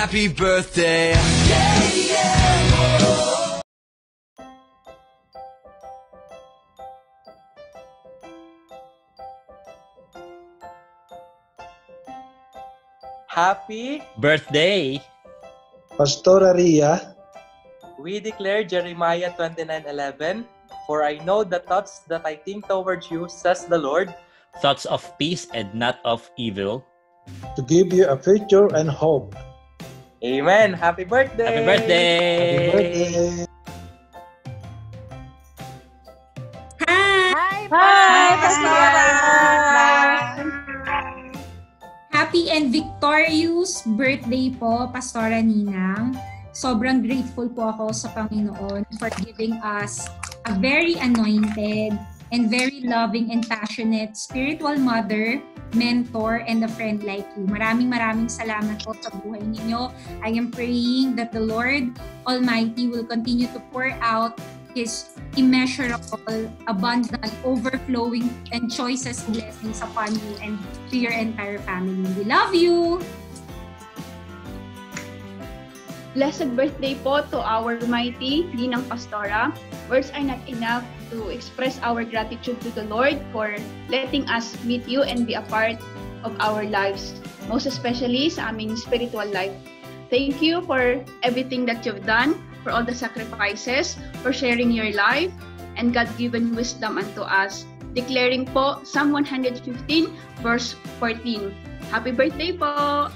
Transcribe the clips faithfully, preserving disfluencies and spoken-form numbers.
happy birthday. Yeah, yeah, oh. Happy birthday, Pastora Ria. We declare Jeremiah twenty-nine eleven, for I know the thoughts that I think towards you, says the Lord, thoughts of peace and not of evil, to give you a future and hope. Amen. Happy birthday! Happy birthday! Happy birthday! Hi! Hi, Hi, Pastora! Happy and victorious birthday po, Pastora Ninang. Sobrang grateful po ako sa Panginoon for giving us a very anointed and very loving and passionate spiritual mother, mentor, and a friend like you. Maraming maraming salamat po sa buhay ninyo. I am praying that the Lord Almighty will continue to pour out His immeasurable, abundant, overflowing, and choicest blessings upon you and to your entire family. We love you! Blessed birthday po to our mighty Ninang Pastora. Words are not enough to express our gratitude to the Lord for letting us meet you and be a part of our lives, most especially sa aming spiritual life. Thank you for everything that you've done, for all the sacrifices, for sharing your life, and God-given wisdom unto us. Declaring po Psalm one fifteen verse fourteen. Happy birthday po!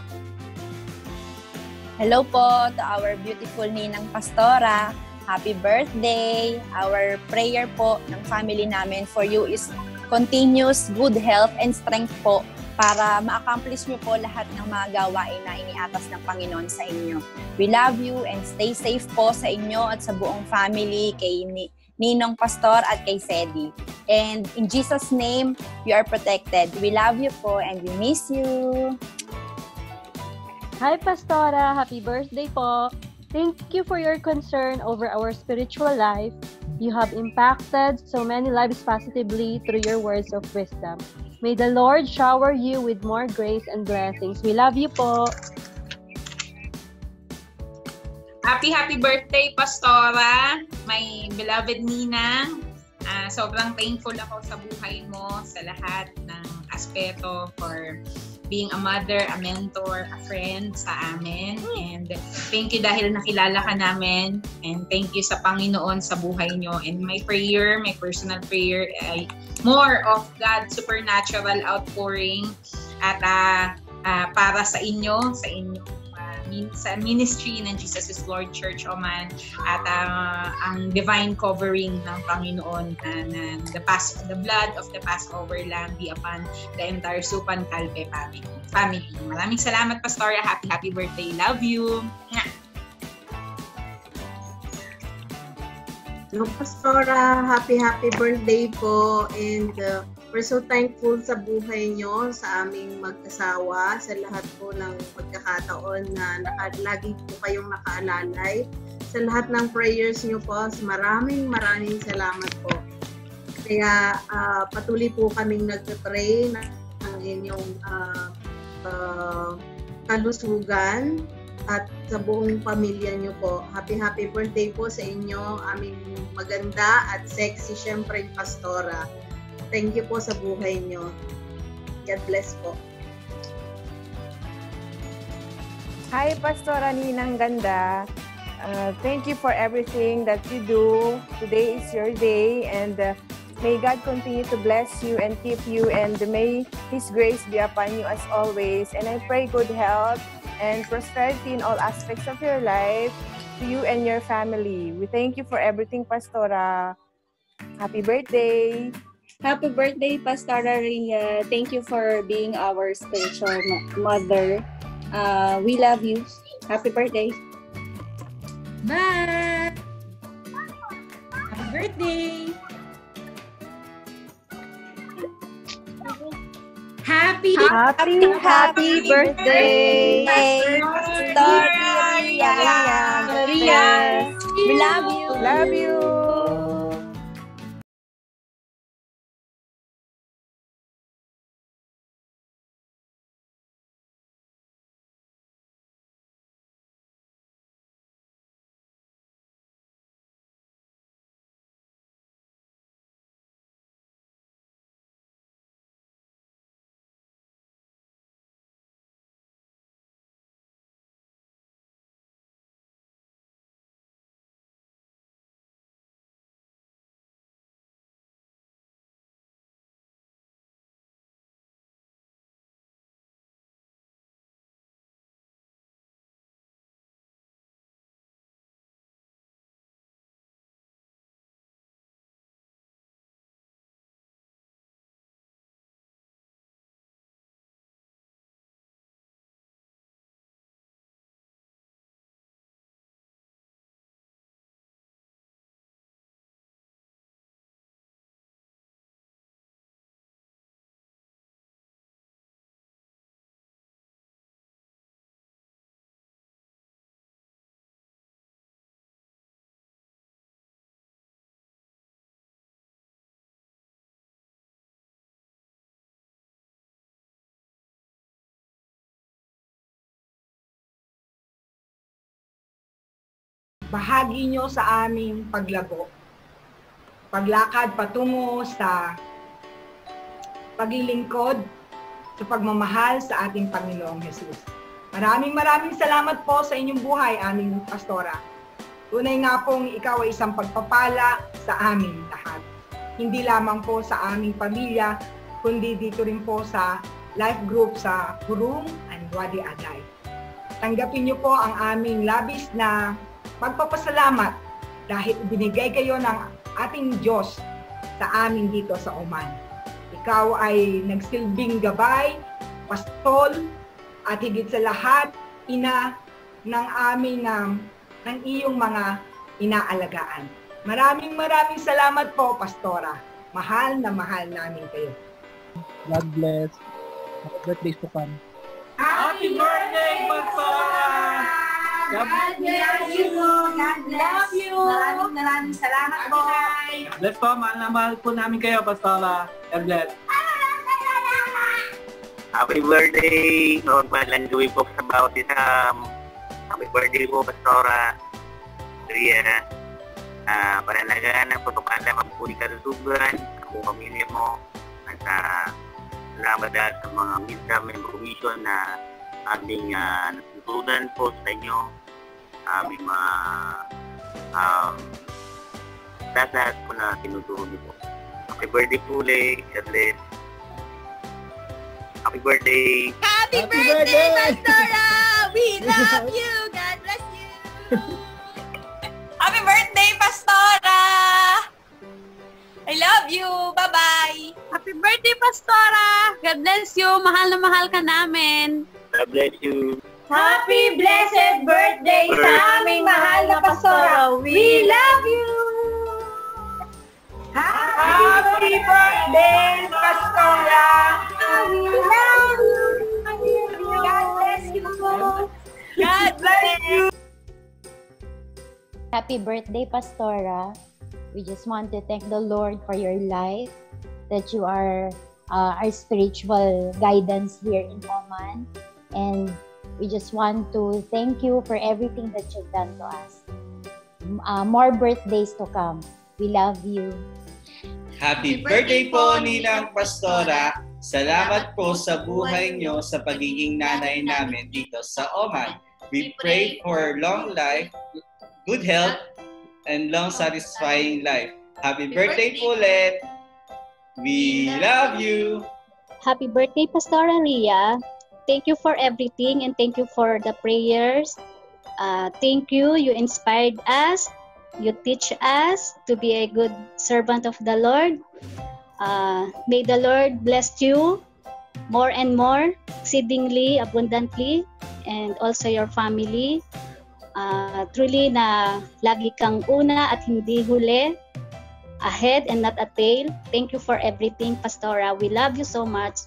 Hello po to our beautiful Ninang Pastora. Happy birthday! Our prayer po ng family namin for you is continuous good health and strength po para ma-accomplish niyo po lahat ng mga gawain na iniatas ng Panginoon sa inyo. We love you and stay safe po sa inyo at sa buong family, kay Ni Ninong Pastor at kay Sedi. And in Jesus' name, you are protected. We love you po and we miss you. Hi, Pastora! Happy birthday po! Thank you for your concern over our spiritual life. You have impacted so many lives positively through your words of wisdom. May the Lord shower you with more grace and blessings. We love you po! Happy, happy birthday, Pastora! My beloved Ninang. Uh, sobrang thankful ako sa buhay mo, sa lahat ng aspeto for being a mother, a mentor, a friend sa amin. And thank you dahil nakilala ka namin. And thank you sa Panginoon sa buhay nyo. And my prayer, my personal prayer ay more of God's supernatural outpouring at uh, uh, para sa inyo, sa inyo sa ministry ng Jesus is Lord Church Oman at uh, ang divine covering ng Panginoon and uh, the pass the blood of the Passover lamb be upon the entire Supan Calpe family. Family. Maraming salamat, Pastora. Happy happy birthday. Love you. Hello, Pastora. Happy happy birthday po, and uh, we're so thankful sa buhay nyo, sa aming mag-asawa, sa lahat po ng pagkakataon na naka, lagi po kayong nakaalalay. Sa lahat ng prayers nyo po, maraming maraming salamat po. Kaya uh, patuloy po kaming nagpe-pray ng inyong uh, uh, kalusugan at sa buong pamilya nyo po. Happy happy birthday po sa inyo, aming maganda at sexy, syempre, Pastora. Thank you po sa buhay nyo. God bless po. Hi, Pastora Ninang Ganda. Uh, thank you for everything that you do. Today is your day, and uh, may God continue to bless you and keep you, and may His grace be upon you as always. And I pray good health and prosperity in all aspects of your life to you and your family. We thank you for everything, Pastora. Happy birthday! Happy birthday, Pastora Ria. Thank you for being our spiritual mother. Uh, we love you. Happy birthday. Bye! Happy birthday! Happy, happy, happy birthday, Pastora Ria. Ria. We love you. Love you. bahagi nyo sa aming paglago. Paglakad patungo sa paglilingkod sa pagmamahal sa ating Panginoong Jesus. Maraming maraming salamat po sa inyong buhay, aming pastora. Tunay nga pong ikaw ay isang pagpapala sa amin lahat. Hindi lamang po sa aming pamilya, kundi dito rin po sa life group sa Hurong and Wadi Aday. Tanggapin niyo po ang aming labis na pagpapasalamat dahil binigay kayo ng ating Diyos sa amin dito sa Oman. Ikaw ay nagsilbing gabay, pastol, at higit sa lahat, ina ng aming um, ng iyong mga inaalagaan. Maraming maraming salamat po, Pastora. Mahal na mahal namin kayo. God bless. Happy birthday to come. Happy birthday, Pastora! God bless you. God bless you. Maraming maraming salamat po. Bless po, mahal na mahal po namin kayo, Pastora. God bless. Happy birthday! Magpalanduwi po sa bawat isa. Happy birthday po, Pastora Ria. Uh, panalagaan ng protokala, magpuli kalusugan, ang pamilya mo, at uh, salamat dahil sa mga wisdom and provision na aming uh, natutunan po sa inyo, aming mga um, lahat po na tinuturo niyo po. Happy birthday po ulit, God bless. Happy birthday! Happy, Happy birthday, birthday, Pastora! We love you! God bless you! Happy birthday, Pastora! I love you! Bye-bye! Happy birthday, Pastora! God bless you! Mahal na mahal ka namin! God bless you! Happy blessed birthday sa aming mahal na Pastora! We love you! Happy birthday, Pastora! We love you! God bless you! God bless you! Happy birthday, Pastora. We just want to thank the Lord for your life, that you are uh, our spiritual guidance here in Oman. And we just want to thank you for everything that you've done to us. Uh, more birthdays to come. We love you. Happy birthday po, Ninang Pastora. Salamat po sa buhay nyo sa pagiging nanay namin dito sa Oman. We pray for long life, good health, and long satisfying life. Happy birthday po ulit. We love you. Happy birthday, Pastora Ria. Thank you for everything and thank you for the prayers. Uh, thank you. You inspired us. You teach us to be a good servant of the Lord. Uh, may the Lord bless you more and more, exceedingly, abundantly, and also your family. Uh, truly na lagi kang una at hindi huli, ahead and not a tail. Thank you for everything, Pastora. We love you so much.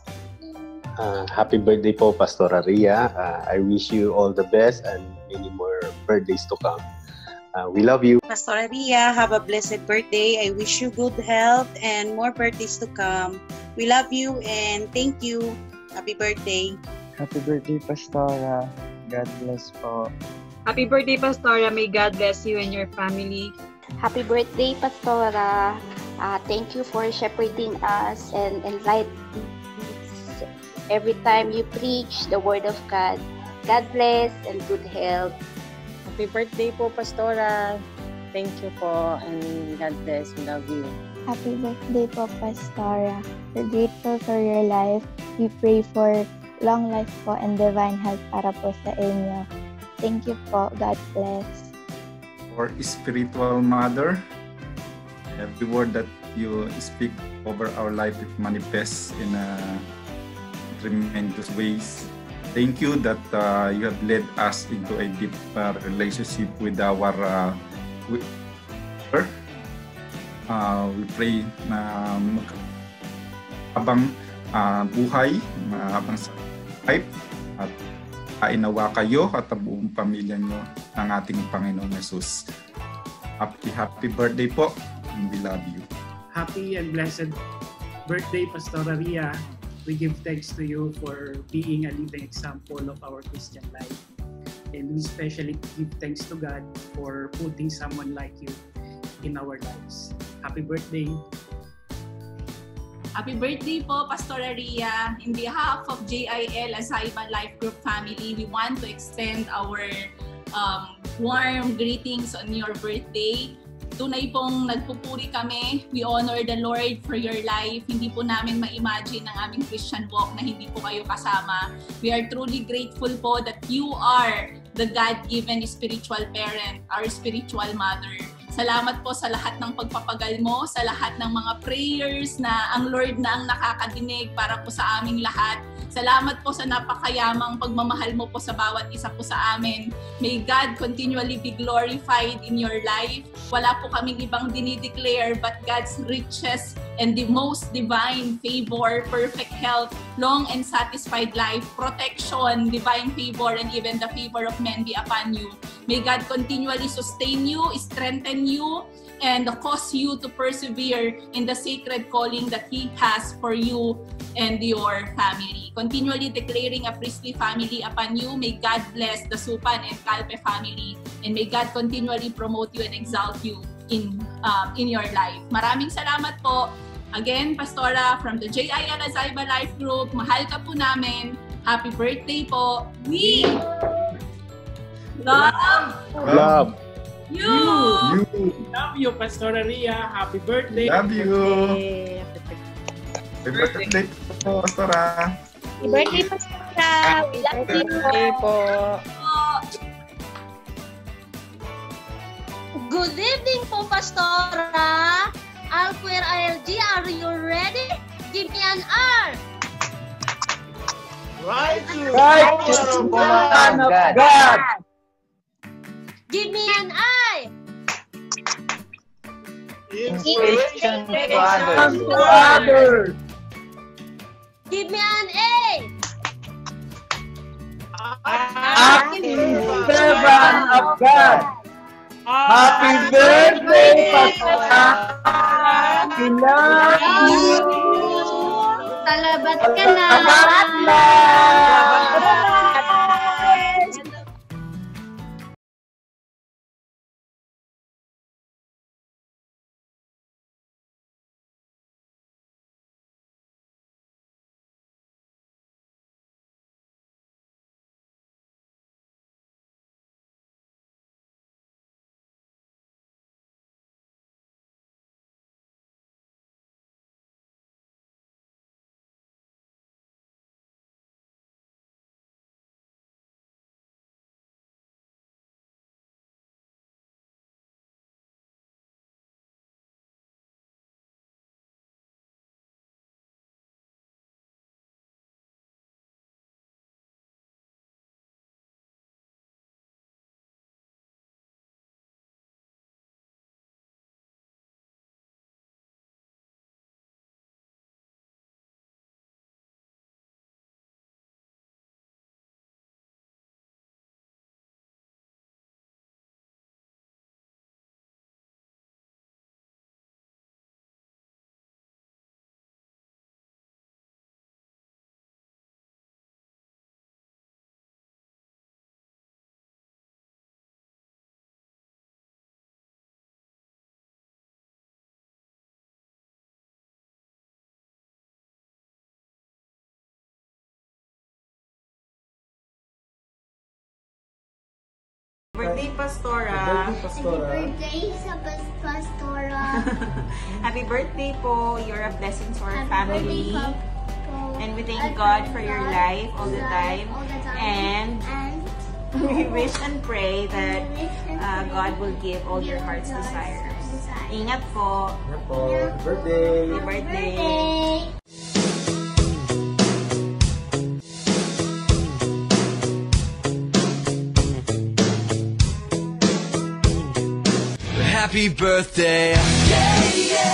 Uh, happy birthday po, Pastora Ria. Uh, I wish you all the best and many more birthdays to come. Uh, we love you. Pastora Ria, have a blessed birthday. I wish you good health and more birthdays to come. We love you and thank you. Happy birthday. Happy birthday, Pastora. God bless po. Happy birthday, Pastora. May God bless you and your family. Happy birthday, Pastora. Uh, thank you for shepherding us and enlightening us every time you preach the word of God. God bless and good health. Happy birthday po, Pastora. Thank you po and God bless. We love you. Happy birthday po, Pastora. We're grateful for your life. We pray for long life po and divine health para po sa inyo. Thank you po. God bless. For spiritual mother, every word that you speak over our life, it manifests in a tremendous ways. Thank you that uh, you have led us into a deep uh, relationship with our uh, with her. Uh, we pray na habang uh, buhay, habang sa life, at kainawa kayo at ang buong pamilya nyo ng ating Panginoon Jesus. Happy, happy birthday po, and we love you. Happy and blessed birthday, Pastora Ria. We give thanks to you for being a living example of our Christian life. And we especially give thanks to God for putting someone like you in our lives. Happy birthday! Happy birthday po, Pastora Ria. In behalf of J I L Azaiba Life Group family, we want to extend our um, warm greetings on your birthday. Tunay pong nagpupuri kami. We honor the Lord for your life. Hindi po namin ma-imagine ang aming Christian walk na hindi po kayo kasama. We are truly grateful po that you are the God-given spiritual parent, our spiritual mother. Salamat po sa lahat ng pagpapagal mo, sa lahat ng mga prayers na ang Lord na ang nakakadinig para po sa aming lahat. Salamat po sa napakayamang pagmamahal mo po sa bawat isa po sa amin. May God continually be glorified in your life. Wala po kaming ibang dinideclare but God's riches and the most divine favor, perfect health, long and satisfied life, protection, divine favor, and even the favor of men be upon you. May God continually sustain you, strengthen you, and cause you to persevere in the sacred calling that He has for you and your family. Continually declaring a priestly family upon you. May God bless the Supan and Calpe family, and may God continually promote you and exalt you in um, in your life. Maraming salamat po. Again, Pastora, from the J I L Azaiba Life Group, mahal ka po namin. Happy birthday po. We love, Love. you. You. Love you, Pastora Ria. Happy birthday. Love you. Happy birthday po, Pastora. Happy birthday, Pastora. We love you. Birthday po. Good evening po, Pastora. Alquer I L G, are you ready? Give me an R. Righteous, Righteous Son of God. God. Give me an I. Inspiration to Inspiration others. To others. Give me an A. Active servant of God. Happy birthday, Pastora. We love you. Salamat ka na. Salamat na. Birthday, Pastora. Birthday, Pastora. Happy birthday sa Pastora. Happy birthday po. You're a blessing to our Happy family. birthday po. And we thank I God thank for your God life all the life time. all the time. And And we wish and pray that wish and uh, pray God will give all your give heart's God's desires. desires. Ingat po. Ingat po. Happy birthday. Happy birthday. birthday. Happy birthday. Yeah, yeah.